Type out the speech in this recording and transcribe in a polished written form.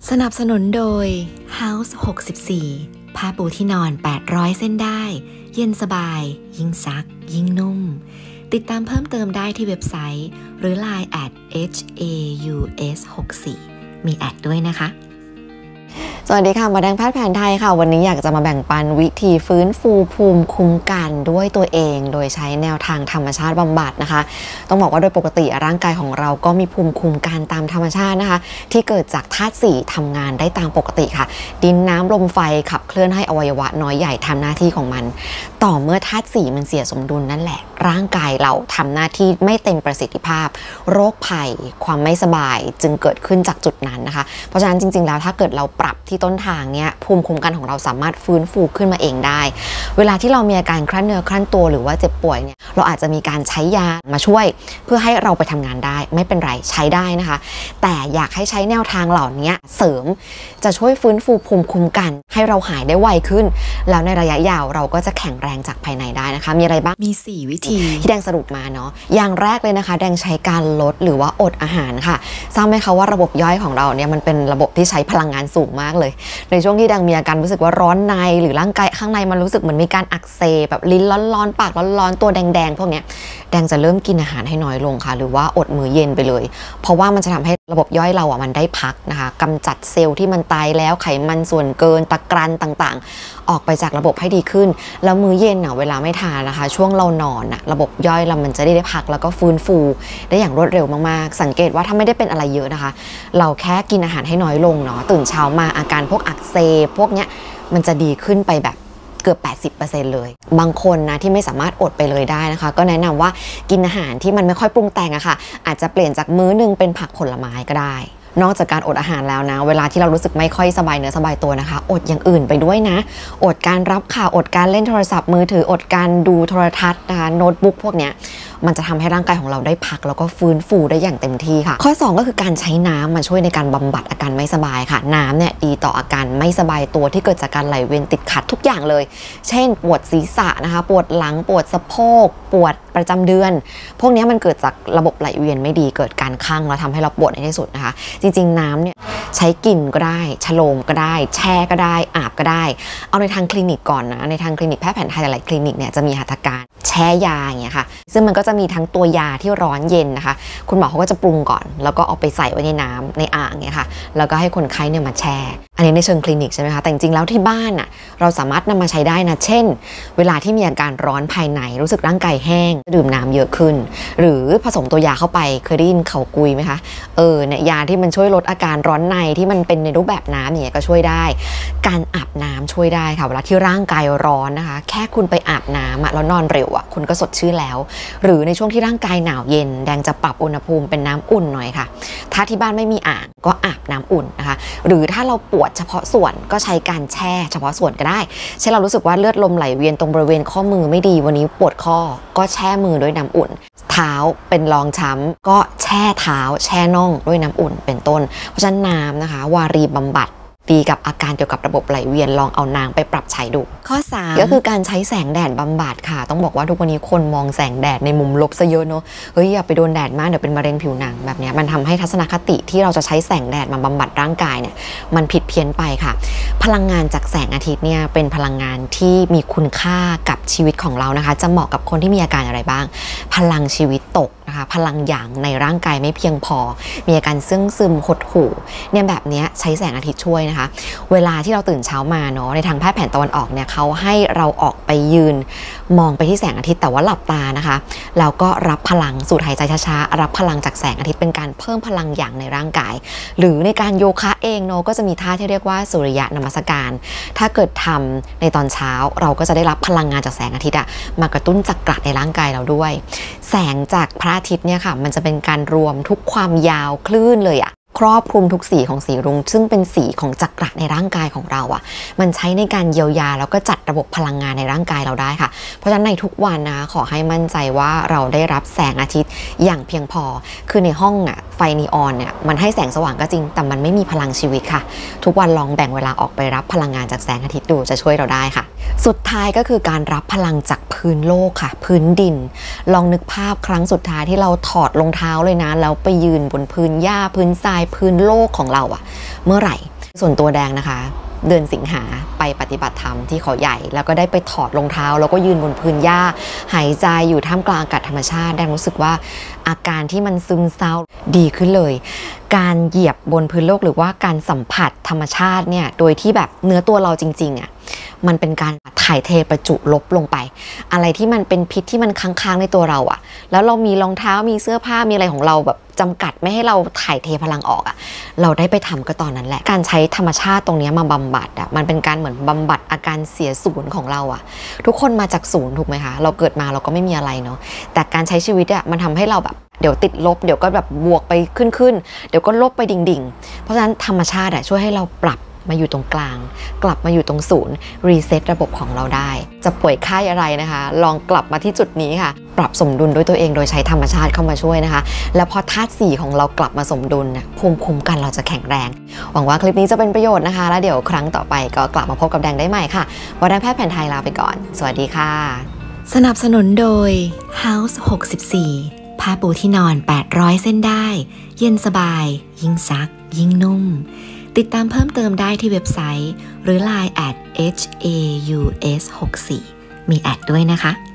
สนับสนุนโดย House 64 ผ้าปูที่นอน800เส้นได้เย็นสบายยิ่งซักยิ่งนุ่มติดตามเพิ่มเติมได้ที่เว็บไซต์หรือ Line @HAUS64 มีแอดด้วยนะคะสวัสดีค่ะหมอแดงแพทย์แผนไทยค่ะวันนี้อยากจะมาแบ่งปันวิธีฟื้นฟูภูมิคุ้มกันด้วยตัวเองโดยใช้แนวทางธรรมชาติบำบัดนะคะต้องบอกว่าโดยปกติร่างกายของเราก็มีภูมิคุ้มกันตามธรรมชาตินะคะที่เกิดจากธาตุสี่ทำงานได้ตามปกติค่ะดินน้ำลมไฟขับเคลื่อนให้อวัยวะน้อยใหญ่ทำหน้าที่ของมันต่อเมื่อธาตุสี่มันเสียสมดุลนั่นแหละร่างกายเราทำหน้าที่ไม่เต็มประสิทธิภาพโรคภัยความไม่สบายจึงเกิดขึ้นจากจุดนั้นนะคะเพราะฉะนั้นจริงๆแล้วถ้าเกิดเราปรับที่ต้นทางเนี้ยภูมิคุ้มกันของเราสามารถฟื้นฟูขึ้นมาเองได้เวลาที่เรามีอาการคลั่นเนื้อคลั่นตัวหรือว่าเจ็บป่วยเนี่ยเราอาจจะมีการใช้ยามาช่วยเพื่อให้เราไปทำงานได้ไม่เป็นไรใช้ได้นะคะแต่อยากให้ใช้แนวทางเหล่านี้เสริมจะช่วยฟื้นฟูภูมิคุ้มกันให้เราหายได้ไวขึ้นแล้วในระยะยาวเราก็จะแข็งแรงจากภายในได้นะคะมีอะไรบ้างมี4วิธีที่แดงสรุปมาเนาะอย่างแรกเลยนะคะแดงใช้การลดหรือว่าอดอาหารค่ะทราบไหมคะว่าระบบย่อยของเราเนี่ยมันเป็นระบบที่ใช้พลังงานสูงมากเลยในช่วงที่แดงมีอาการรู้สึกว่าร้อนในหรือร่างกายข้างในมันรู้สึกเหมือนมีการอักเสบแบบลิ้นร้อนๆปากร้อนๆตัวแดงๆพวกเนี้ยแดงจะเริ่มกินอาหารให้น้อยลงค่ะหรือว่าอดมื้อเย็นไปเลยเพราะว่ามันจะทำให้ระบบย่อยเราอ่ะมันได้พักนะคะกำจัดเซลล์ที่มันตายแล้วไขมันส่วนเกินตะกรันต่างๆออกไปจากระบบให้ดีขึ้นแล้วมื้อเย็นอ่ะเวลาไม่ทานนะคะช่วงเรานอนอ่ะระบบย่อยเรามันจะได้พักแล้วก็ฟื้นฟูได้อย่างรวดเร็วมากๆสังเกตว่าถ้าไม่ได้เป็นอะไรเยอะนะคะเราแค่กินอาหารให้น้อยลงเนาะตื่นเช้ามาอาการพวกอักเสบพวกเนี้ยมันจะดีขึ้นไปแบบเกือบ 80% เลยบางคนนะที่ไม่สามารถอดไปเลยได้นะคะก็แนะนำว่ากินอาหารที่มันไม่ค่อยปรุงแต่งอะค่ะอาจจะเปลี่ยนจากมื้อนึงเป็นผักผลไม้ก็ได้นอกจากการอดอาหารแล้วนะเวลาที่เรารู้สึกไม่ค่อยสบายเนื้อสบายตัวนะคะอดอย่างอื่นไปด้วยนะอดการรับข่าวอดการเล่นโทรศัพท์มือถืออดการดูโทรทัศน์นะคะโน้ตบุ๊กพวกเนี้ยมันจะทำให้ร่างกายของเราได้พักแล้วก็ฟื้นฟูได้อย่างเต็มที่ค่ะข้อ2ก็คือการใช้น้ำมาช่วยในการบำบัดอาการไม่สบายค่ะน้ำเนี่ยดีต่ออาการไม่สบายตัวที่เกิดจากการไหลเวียนติดขัดทุกอย่างเลยเช่นปวดศีรษะนะคะปวดหลังปวดสะโพกปวดประจำเดือนพวกนี้มันเกิดจากระบบไหลเวียนไม่ดีเกิดการคั่งแล้วทำให้เราปวดในที่สุดนะคะจริงๆน้ำเนี่ยใช้กินก็ได้ชโลมก็ได้แช่ก็ได้อาบก็ได้เอาในทางคลินิกก่อนนะในทางคลินิกแพทย์แผนไทยหลายคลินิกเนี่ยจะมีหัตถการแช่ยาอย่างเงี้ยค่ะซึ่งมันก็จะมีทั้งตัวยาที่ร้อนเย็นนะคะคุณหมอเขาก็จะปรุงก่อนแล้วก็เอาไปใส่ไว้ในน้ำในอ่างเงี้ยค่ะแล้วก็ให้คนไข้เนี่ยมาแช่อันนี้ในเชิงคลินิกใช่ไหมคะแต่จริงๆแล้วที่บ้านอ่ะเราสามารถนำมาใช้ได้นะเช่นเวลาที่มีอาการร้อนภายในรู้สึกร่างกายแห้งดื่มน้ำเยอะขึ้นหรือผสมตัวยาเข้าไปเคยได้ยินเขากุยไหมคะเนี่ยยาที่มันช่วยลดอาการร้อนในที่มันเป็นในรูปแบบน้ำอย่างเงี้ยก็ช่วยได้การอาบน้ำช่วยได้ค่ะเวลาที่ร่างกายร้อนนะคะแค่คุณไปอาบน้ำแล้วนอนเร็วคุณก็สดชื่นแล้วหรือในช่วงที่ร่างกายหนาวเย็นแดงจะปรับอุณหภูมิเป็นน้ำอุ่นหน่อยค่ะถ้าที่บ้านไม่มีอ่างก็อาบน้ำอุ่นนะคะหรือถ้าเราปวดเฉพาะส่วนก็ใช้การแช่เฉพาะส่วนก็ได้เช่นเรารู้สึกว่าเลือดลมไหลเวียนตรงบริเวณข้อมือไม่ดีวันนี้ปวดข้อก็แช่มือด้วยน้ำอุ่นเท้าเป็นรองช้ำก็แช่เท้าแช่น่องด้วยน้ำอุ่นเป็นต้นเพราะฉะนั้นน้ำนะคะวารีบำบัดดีกับอาการเกี่ยวกับระบบไหลเวียนลองเอาน้ำไปปรับใช้ดูข้อ3 ก็คือการใช้แสงแดดบำบัดค่ะต้องบอกว่าทุกวันนี้คนมองแสงแดดในมุมลบซะเยอะเนอะเฮ้ยอย่าไปโดนแดดมากเดี๋ยวเป็นมะเร็งผิวหนังแบบนี้มันทำให้ทัศนคติที่เราจะใช้แสงแดดมาบำบัดร่างกายเนี่ยมันผิดเพี้ยนไปค่ะพลังงานจากแสงอาทิตย์เนี่ยเป็นพลังงานที่มีคุณค่ากับชีวิตของเรานะคะจะเหมาะกับคนที่มีอาการอะไรบ้างพลังชีวิตตกนะคะพลังหยางในร่างกายไม่เพียงพอมีอาการซึมหดหู่เนี่ยแบบนี้ใช้แสงอาทิตย์ช่วยนะคะเวลาที่เราตื่นเช้ามาเนาะในทางแพทย์แผนตะวันออกเนี่ยเขาให้เราออกไปยืนมองไปที่แสงอาทิตย์แต่ว่าหลับตานะคะแล้วก็รับพลังสูดหายใจช้าๆรับพลังจากแสงอาทิตย์เป็นการเพิ่มพลังหยางในร่างกายหรือในการโยคะเองเนาะก็จะมีท่าที่เรียกว่าสุริยะนมัสการถ้าเกิดทำในตอนเช้าเราก็จะได้รับพลังงานจากแสงอาทิตย์มากระตุ้นจักระในร่างกายเราด้วยแสงจากพระอาทิตย์เนี่ยค่ะมันจะเป็นการรวมทุกความยาวคลื่นเลยครอบคลุมทุกสีของสีรุ้งซึ่งเป็นสีของจักระในร่างกายของเรามันใช้ในการเยียวยาแล้วก็จัดระบบพลังงานในร่างกายเราได้ค่ะเพราะฉะนั้นในทุกวันนะขอให้มั่นใจว่าเราได้รับแสงอาทิตย์อย่างเพียงพอคือในห้องไฟนีออนเนี่ยมันให้แสงสว่างก็จริงแต่มันไม่มีพลังชีวิตค่ะทุกวันลองแบ่งเวลาออกไปรับพลังงานจากแสงอาทิตย์ดูจะช่วยเราได้ค่ะสุดท้ายก็คือการรับพลังจากพื้นโลกค่ะพื้นดินลองนึกภาพครั้งสุดท้ายที่เราถอดรองเท้าเลยนะแล้วไปยืนบนพื้นหญ้าพื้นทรายพื้นโลกของเราเมื่อไหร่ส่วนตัวแดงนะคะเดือนสิงหาไปปฏิบัติธรรมที่เขาใหญ่แล้วก็ได้ไปถอดรองเท้าแล้วก็ยืนบนพื้นหญ้าหายใจอยู่ท่ามกลางอากาศธรรมชาติแดงรู้สึกว่าอาการที่มันซึมเศร้าดีขึ้นเลยการเหยียบบนพื้นโลกหรือว่าการสัมผัสธรรมชาติเนี่ยโดยที่แบบเนื้อตัวเราจริงๆอ่ะมันเป็นการถ่ายเทประจุลบลงไปอะไรที่มันเป็นพิษที่มันค้างๆในตัวเราอ่ะแล้วเรามีรองเท้ามีเสื้อผ้ามีอะไรของเราแบบจำกัดไม่ให้เราถ่ายเทพลังออกอ่ะเราได้ไปทำก็ตอนนั้นแหละการใช้ธรรมชาติตรงนี้มาบำบัดอ่ะมันเป็นการเหมือนบำบัดอาการเสียศูนย์ของเราอ่ะทุกคนมาจากศูนย์ถูกไหมคะเราเกิดมาเราก็ไม่มีอะไรเนาะแต่การใช้ชีวิตอ่ะมันทำให้เราแบบเดี๋ยวติดลบเดี๋ยวก็แบบบวกไปขึ้นเดี๋ยวก็ลบไปดิ่งเพราะฉะนั้นธรรมชาติอ่ะช่วยให้เราปรับมาอยู่ตรงกลางกลับมาอยู่ตรงศูนย์รีเซ็ตระบบของเราได้จะป่วยไข้อะไรนะคะลองกลับมาที่จุดนี้ค่ะปรับสมดุลด้วยตัวเองโดยใช้ธรรมชาติเข้ามาช่วยนะคะแล้วพอธาตุ4ของเรากลับมาสมดุลนะภูมิคุ้มกันเราจะแข็งแรงหวังว่าคลิปนี้จะเป็นประโยชน์นะคะแล้วเดี๋ยวครั้งต่อไปก็กลับมาพบกับแดงได้ใหม่ค่ะวรรณแพทย์แผนไทยลาไปก่อนสวัสดีค่ะสนับสนุนโดย House 64ผ้าปูที่นอน800เส้นได้เย็นสบายยิ่งซักยิ่งนุ่มติดตามเพิ่มเติมได้ที่เว็บไซต์หรือ Line @HAUS64 มีแอดด้วยนะคะ